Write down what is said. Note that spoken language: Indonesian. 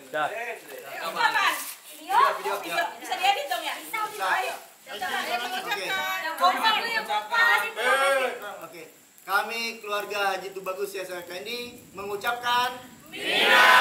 Dah. Video. Bisa diedit dong ya? Bisa. Ayo. Oke. Kami keluarga Haji Tubagus Yasa Effendi mengucapkan Minal